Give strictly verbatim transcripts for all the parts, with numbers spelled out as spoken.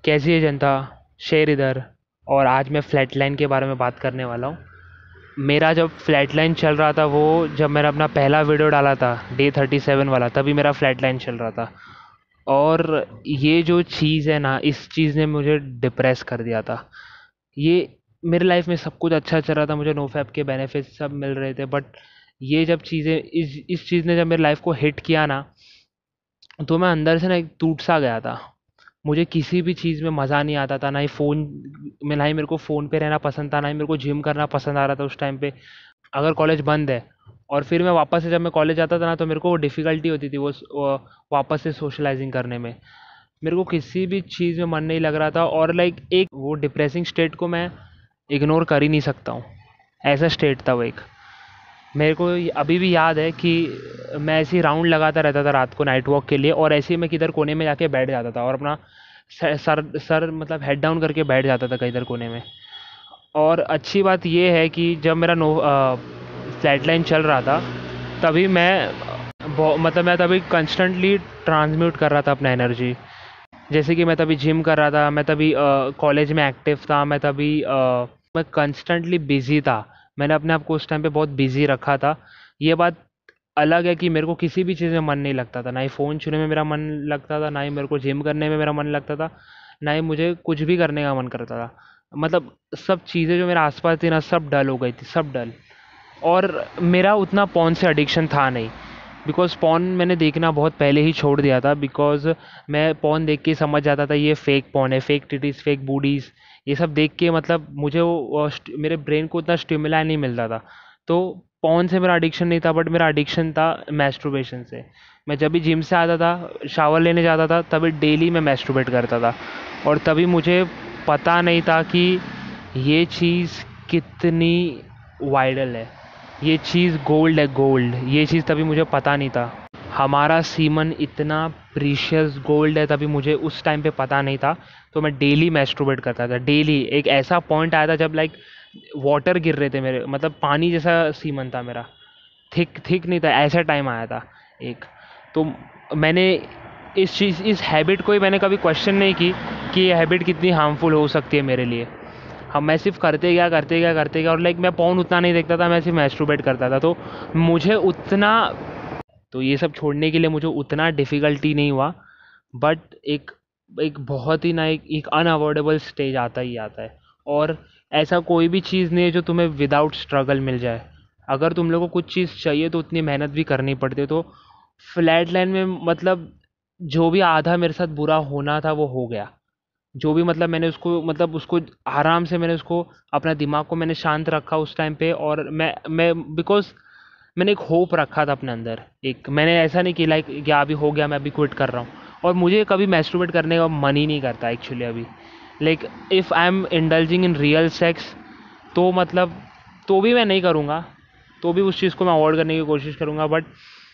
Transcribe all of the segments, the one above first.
कैसी है जनता, शेर इधर। और आज मैं फ्लैट लाइन के बारे में बात करने वाला हूँ। मेरा जब फ्लैट लाइन चल रहा था, वो जब मैंने अपना पहला वीडियो डाला था डे थर्टी सेवन वाला, तभी मेरा फ्लैट लाइन चल रहा था। और ये जो चीज़ है ना, इस चीज़ ने मुझे डिप्रेस कर दिया था। ये मेरे लाइफ में सब कुछ अच्छा चल रहा था, मुझे नोफैप के बेनिफिट्स सब मिल रहे थे, बट ये जब चीज़ें इस इस चीज़ ने जब मेरी लाइफ को हिट किया ना, तो मैं अंदर से ना एक टूट सा गया था। मुझे किसी भी चीज़ में मज़ा नहीं आता था, ना ही फ़ोन में, ना ही मेरे को फ़ोन पे रहना पसंद था, ना ही मेरे को जिम करना पसंद आ रहा था उस टाइम पे। अगर कॉलेज बंद है और फिर मैं वापस से जब मैं कॉलेज आता था ना, तो मेरे को डिफ़िकल्टी होती थी वो वो वापस से सोशलाइजिंग करने में। मेरे को किसी भी चीज़ में मन नहीं लग रहा था, और लाइक एक वो डिप्रेसिंग स्टेट को मैं इग्नोर कर ही नहीं सकता हूँ। ऐसा स्टेट था वो एक। मेरे को ये अभी भी याद है कि मैं ऐसे ही राउंड लगाता रहता था रात को नाइट वॉक के लिए, और ऐसे ही मैं किधर कोने में जाके बैठ जाता था और अपना सर सर सर मतलब हेड डाउन करके बैठ जाता था किधर कोने में। और अच्छी बात ये है कि जब मेरा नो फ्लैट लाइन चल रहा था, तभी मैं बहु- मतलब मैं तभी कंस्टेंटली ट्रांसम्यूट कर रहा था अपना एनर्जी। जैसे कि मैं तभी जिम कर रहा था, मैं तभी कॉलेज में एक्टिव था, मैं तभी अ, मैं कंस्टेंटली बिजी था। मैंने अपने आप को उस टाइम पे बहुत बिजी रखा था। ये बात अलग है कि मेरे को किसी भी चीज़ में मन नहीं लगता था, ना ही फ़ोन छूने में मेरा मन लगता था, ना ही मेरे को जिम करने में मेरा मन लगता था, ना ही मुझे कुछ भी करने का मन करता था। मतलब सब चीज़ें जो मेरे आसपास थी ना, सब डल हो गई थी, सब डल। और मेरा उतना पॉन से एडिक्शन था नहीं, बिकॉज़ पॉन मैंने देखना बहुत पहले ही छोड़ दिया था। बिकॉज़ मैं पॉन देख के समझ जाता था ये फेक पॉन है, फेक टिटीज़, फेक बूडीज़। ये सब देख के मतलब मुझे वो स्ट- मेरे ब्रेन को उतना स्टिमुलाई नहीं मिलता था। तो पॉन से मेरा एडिक्शन नहीं था, बट मेरा एडिक्शन था मैस्टरबेशन से। मैं जब भी जिम से आता था, शावर लेने जाता था, तभी डेली मैं मैस्टरबेट करता था। और तभी मुझे पता नहीं था कि ये चीज़ कितनी वायरल है, ये चीज़ गोल्ड है, गोल्ड। ये चीज़ तभी मुझे पता नहीं था। हमारा सीमन इतना प्रीशियस गोल्ड है, तभी मुझे उस टाइम पे पता नहीं था। तो मैं डेली मैस्टरबेट करता था, डेली। एक ऐसा पॉइंट आया था जब लाइक वाटर गिर रहे थे मेरे, मतलब पानी जैसा सीमन था मेरा। थिक थिक नहीं था, ऐसा टाइम आया था एक। तो मैंने इस चीज़ इस हैबिट को ही मैंने कभी क्वेश्चन नहीं की कि ये हैबिट कितनी हार्मफुल हो सकती है मेरे लिए। हम मैं सिर्फ करते गया करते गया करते गया, और लाइक मैं पॉन उतना नहीं देखता था, मैं सिर्फ मैस्टरबेट करता था। तो मुझे उतना, तो ये सब छोड़ने के लिए मुझे उतना डिफ़िकल्टी नहीं हुआ। बट एक एक बहुत ही ना एक एक अनअवॉइडेबल स्टेज आता ही आता है। और ऐसा कोई भी चीज़ नहीं है जो तुम्हें विदाउट स्ट्रगल मिल जाए। अगर तुम लोग को कुछ चीज़ चाहिए तो उतनी मेहनत भी करनी पड़ती है। तो फ्लैट लाइन में मतलब जो भी आधा मेरे साथ बुरा होना था वो हो गया। जो भी मतलब मैंने उसको मतलब उसको आराम से मैंने उसको अपना दिमाग को मैंने शांत रखा उस टाइम पे। और मैं मैं बिकॉज मैंने एक होप रखा था अपने अंदर। एक मैंने ऐसा नहीं कि लाइक क्या अभी हो गया मैं अभी क्विट कर रहा हूँ। और मुझे कभी मैस्टरबेट करने का मन ही नहीं करता एक्चुअली अभी। Like if I am indulging in real sex, तो मतलब तो भी मैं नहीं करूँगा, तो भी उस चीज़ को मैं अवॉइड करने की कोशिश करूँगा। बट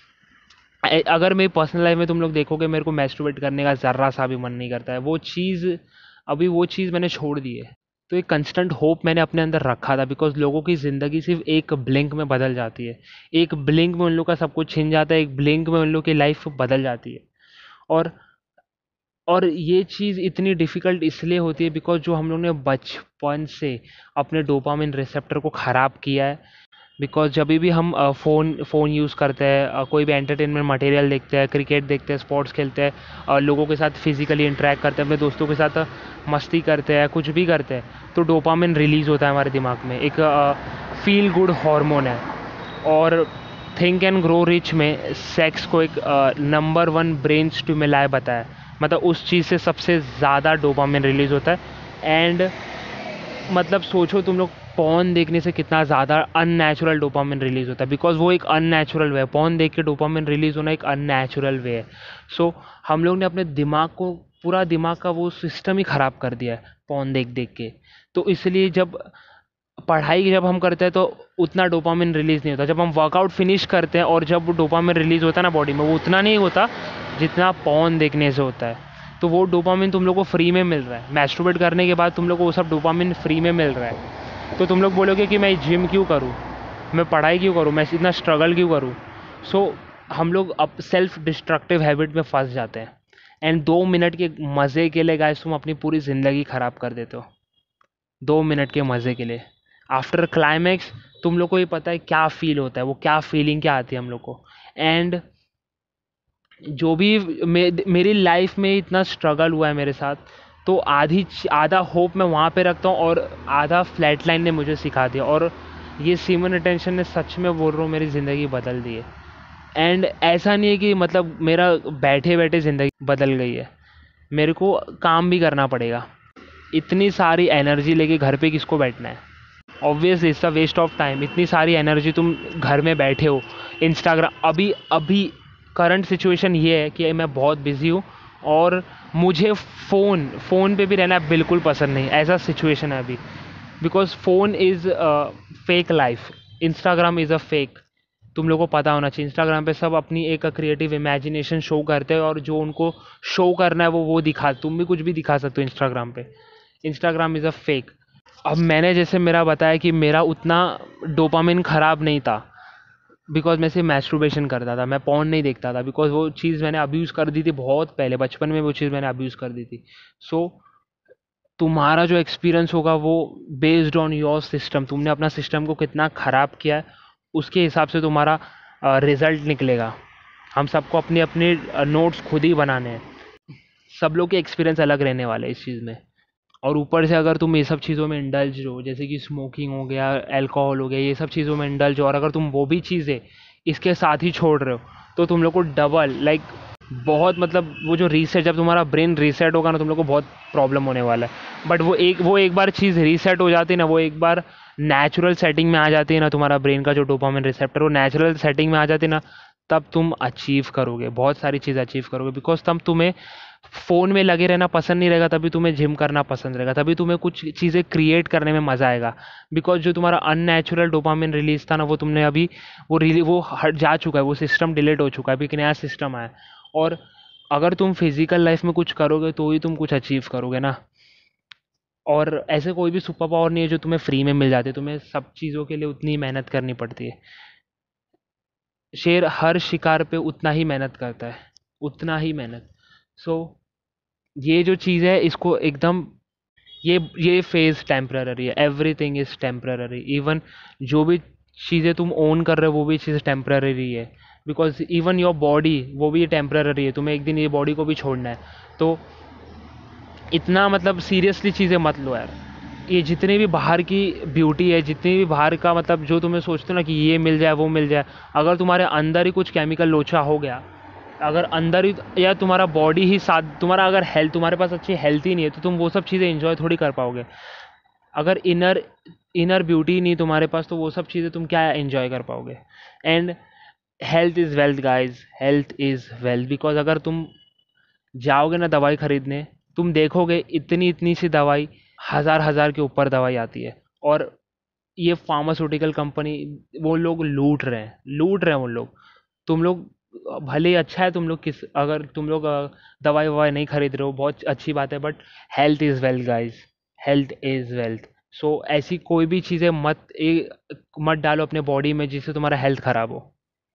अगर मेरी पर्सनल लाइफ में तुम लोग देखोगे, मेरे को मैस्टरबेट करने का ज़र्रा सा भी मन नहीं करता है। वो चीज़ अभी वो चीज़ मैंने छोड़ दी है। तो एक कंस्टेंट होप मैंने अपने अंदर रखा था, बिकॉज लोगों की ज़िंदगी सिर्फ एक ब्लिंक में बदल जाती है। एक ब्लिंक में उन लोग का सब कुछ छिन जाता है, एक ब्लिंक में उन लोग की लाइफ बदल जाती है। और और ये चीज़ इतनी डिफ़िकल्ट इसलिए होती है बिकॉज जो हम लोग ने बचपन से अपने डोपामिन रिसेप्टर को ख़राब किया है। बिकॉज जब भी हम फ़ोन फ़ोन यूज़ करते हैं, अ, कोई भी एंटरटेनमेंट मटेरियल देखते हैं, क्रिकेट देखते हैं, स्पोर्ट्स खेलते हैं, और लोगों के साथ फिजिकली इंटरेक्ट करते हैं, अपने दोस्तों के साथ मस्ती करते हैं, कुछ भी करते हैं, तो डोपामिन रिलीज़ होता है हमारे दिमाग में। एक फील गुड हार्मोन है। और थिंक एंड ग्रो रिच में सेक्स को एक नंबर वन ब्रेन स्टिमुलाई बताया। मतलब उस चीज़ से सबसे ज़्यादा डोपामिन रिलीज़ होता है। एंड मतलब सोचो तुम लोग, पॉर्न देखने से कितना ज़्यादा अननेचुरल डोपामिन रिलीज़ होता है, बिकॉज वो एक अननेचुरल वे है। पॉर्न देख के डोपामिन रिलीज़ होना एक अननेचुरल वे है। सो हम लोग ने अपने दिमाग को, पूरा दिमाग का वो सिस्टम ही ख़राब कर दिया है पॉर्न देख देख के। तो इसलिए जब पढ़ाई जब हम करते हैं तो उतना डोपामिन रिलीज़ नहीं होता। जब हम वर्कआउट फिनिश करते हैं और जब वो डोपामिन रिलीज़ होता है ना बॉडी में, वो उतना नहीं होता जितना पॉर्न देखने से होता है। तो वो डोपामिन तुम लोग को फ्री में मिल रहा है, मैस्टरबेट करने के बाद तुम लोग को वो सब डोपामिन फ्री में मिल रहा है। तो तुम लोग बोलोगे कि मैं जिम क्यों करूँ, मैं पढ़ाई क्यों करूँ, मैं इतना स्ट्रगल क्यों करूँ। सो हम लोग अब सेल्फ डिस्ट्रक्टिव हैबिट में फंस जाते हैं। एंड दो मिनट के मज़े के लिए गाइस तुम अपनी पूरी ज़िंदगी ख़राब कर देते हो, दो मिनट के मज़े के लिए। आफ्टर क्लाइमैक्स तुम लोग को ही पता है क्या फील होता है, वो क्या फीलिंग क्या आती है हम लोग को। एंड जो भी मे, मेरी लाइफ में इतना स्ट्रगल हुआ है मेरे साथ, तो आधी आधा होप मैं वहाँ पे रखता हूँ और आधा फ्लैट लाइन ने मुझे सिखा दिया। और ये सीमन अटेंशन ने सच में बोल रहा हूँ मेरी ज़िंदगी बदल दी है। एंड ऐसा नहीं है कि मतलब मेरा बैठे बैठे ज़िंदगी बदल गई है, मेरे को काम भी करना पड़ेगा। इतनी सारी एनर्जी लेके घर पे किसको बैठना है? Obviously it's a waste of time. इतनी सारी एनर्जी तुम घर में बैठे हो इंस्टाग्राम, अभी अभी करंट सिचुएशन ये है कि मैं बहुत बिजी हूँ और मुझे फ़ोन फ़ोन पे भी रहना बिल्कुल पसंद नहीं, ऐसा सिचुएशन है अभी। Because phone is fake life, Instagram is a fake. तुम लोगों को पता होना चाहिए, इंस्टाग्राम पे सब अपनी एक क्रिएटिव इमेजिनेशन शो करते हैं और जो उनको शो करना है वो वो दिखा, तुम भी कुछ भी दिखा सकते हो इंस्टाग्राम पे। Instagram is a fake. अब मैंने जैसे मेरा बताया कि मेरा उतना डोपामिन ख़राब नहीं था, बिकॉज मैं सिर्फ मैस्टरबेशन करता था, मैं पॉर्न नहीं देखता था, बिकॉज वो चीज़ मैंने अब्यूज़ कर दी थी बहुत पहले, बचपन में वो चीज़ मैंने अब्यूज़ कर दी थी। सो so, तुम्हारा जो एक्सपीरियंस होगा वो बेस्ड ऑन योर सिस्टम, तुमने अपना सिस्टम को कितना ख़राब किया है उसके हिसाब से तुम्हारा रिज़ल्ट निकलेगा। हम सबको अपने अपने नोट्स खुद ही बनाने हैं, सब लोग के एक्सपीरियंस अलग रहने वाले हैं इस चीज़ में। और ऊपर से अगर तुम ये सब चीज़ों में इंडल्ज हो, जैसे कि स्मोकिंग हो गया, अल्कोहल हो गया, ये सब चीज़ों में इंडल्ज हो, और अगर तुम वो भी चीज़ें इसके साथ ही छोड़ रहे हो, तो तुम लोग को डबल लाइक बहुत मतलब वो जो रीसेट, जब तुम्हारा ब्रेन रीसेट होगा ना तुम लोग को बहुत प्रॉब्लम होने वाला है। बट वो एक वो एक बार चीज़ रीसेट हो जाती है ना, वो एक बार नेचुरल सेटिंग में आ जाती है ना, तुम्हारा ब्रेन का जो डोपामिन रिसेप्टर वो नेचुरल सेटिंग में आ जाती है ना, तब तुम अचीव करोगे, बहुत सारी चीज़ अचीव करोगे। बिकॉज तब तुम्हें फ़ोन में लगे रहना पसंद नहीं रहेगा, तभी तुम्हें जिम करना पसंद रहेगा, तभी तुम्हें कुछ चीज़ें क्रिएट करने में मज़ा आएगा। बिकॉज जो तुम्हारा अननेचुरल डोपामिन रिलीज था ना, वो तुमने अभी वो रिली वो हट जा चुका है, वो सिस्टम डिलीट हो चुका है, अभी एक नया सिस्टम आया। और अगर तुम फिजिकल लाइफ में कुछ करोगे तो ही तुम कुछ अचीव करोगे ना। और ऐसे कोई भी सुपर पावर नहीं है जो तुम्हें फ्री में मिल जाती है, तुम्हें सब चीज़ों के लिए उतनी मेहनत करनी पड़ती है। शेर हर शिकार पे उतना ही मेहनत करता है, उतना ही मेहनत। सो so, ये जो चीज़ है इसको एकदम, ये ये फेज़ टेम्पररी है, एवरीथिंग इज़ टेम्पररी। इवन जो भी चीज़ें तुम ओन कर रहे हो वो भी चीज़ टेम्पररी है। बिकॉज इवन योर बॉडी वो भी टेम्पररी है, तुम्हें एक दिन ये बॉडी को भी छोड़ना है। तो इतना मतलब सीरियसली चीज़ें मत लो यार। ये जितने भी बाहर की ब्यूटी है, जितनी भी बाहर का मतलब जो तुम्हें सोचते हो ना कि ये मिल जाए वो मिल जाए, अगर तुम्हारे अंदर ही कुछ केमिकल लोचा हो गया, अगर अंदर ही या तुम्हारा बॉडी ही साथ, तुम्हारा अगर हेल्थ, तुम्हारे पास अच्छी हेल्थ ही नहीं है तो तुम वो सब चीज़ें एंजॉय थोड़ी कर पाओगे। अगर इनर इनर ब्यूटी नहीं तुम्हारे पास तो वो सब चीज़ें तुम क्या एंजॉय कर पाओगे। And health is wealth guys, health is wealth. Because अगर तुम जाओगे ना दवाई खरीदने, तुम देखोगे इतनी इतनी सी दवाई, हज़ार हज़ार के ऊपर दवाई आती है। और ये फार्मास्यूटिकल कंपनी, वो लोग लूट रहे हैं, लूट रहे हैं वो लोग। तुम लोग भले ही अच्छा है, तुम लोग किस अगर तुम लोग अ, दवाई ववाई नहीं खरीद रहे हो, बहुत अच्छी बात है, but health is wealth guys, health is wealth. So ऐसी कोई भी चीज़ें मत ए, मत डालो अपने बॉडी में जिससे तुम्हारा हेल्थ ख़राब हो।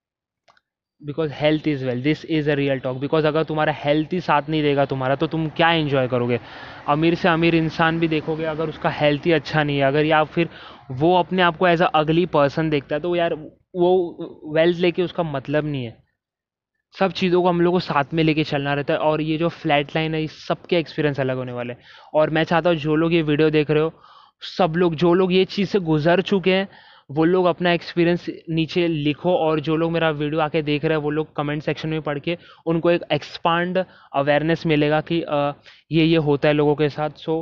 Because health is wealth, this is a real talk. Because अगर तुम्हारा हेल्थ ही साथ नहीं देगा तुम्हारा, तो तुम क्या एंजॉय करोगे? अमीर से अमीर इंसान भी देखोगे, अगर उसका हेल्थ ही अच्छा नहीं है, अगर या फिर वो अपने आप को एज अ अगली पर्सन देखता है, तो यार वो वेल्थ लेके उसका मतलब नहीं है। सब चीज़ों को हम लोग को साथ में लेके चलना रहता है। और ये जो फ्लैट लाइन है, इस सबके एक्सपीरियंस अलग होने वाले हैं। और मैं चाहता हूँ जो लोग ये वीडियो देख रहे हो, सब लोग जो लोग ये चीज़ से गुजर चुके हैं, वो लोग अपना एक्सपीरियंस नीचे लिखो। और जो लोग मेरा वीडियो आके देख रहे हैं वो लोग कमेंट सेक्शन में पढ़ के उनको एक एक्सपांड अवेयरनेस मिलेगा कि अ, ये ये होता है लोगों के साथ। सो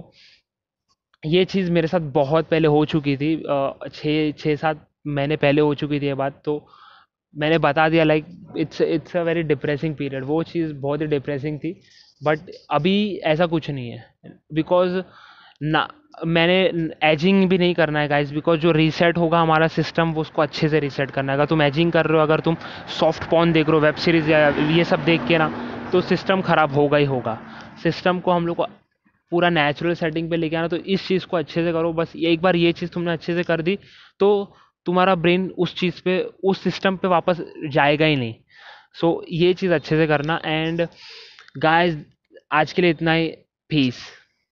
ये चीज़ मेरे साथ बहुत पहले हो चुकी थी, अ, छः छः सात महीने पहले हो चुकी थी ये बात। तो मैंने बता दिया like it's it's a very depressing period, वो चीज़ बहुत ही डिप्रेसिंग थी। बट अभी ऐसा कुछ नहीं है, बिकॉज ना मैंने एजिंग भी नहीं करना है गाइस। बिकॉज जो रीसेट होगा हमारा सिस्टम, वो उसको अच्छे से रीसेट करना है। अगर तुम एजिंग कर रहे हो, अगर तुम सॉफ्ट पॉर्न देख रहे हो, वेब सीरीज़ या ये सब देख के ना, तो सिस्टम ख़राब होगा ही होगा। सिस्टम को हम लोग को पूरा नेचुरल सेटिंग पे लेके आना, तो इस चीज़ को अच्छे से करो। बस एक बार ये चीज़ तुमने अच्छे से कर दी तो तुम्हारा ब्रेन उस चीज़ पे, उस सिस्टम पे वापस जाएगा ही नहीं। सो so, ये चीज़ अच्छे से करना। एंड गाइस आज के लिए इतना ही। पीस।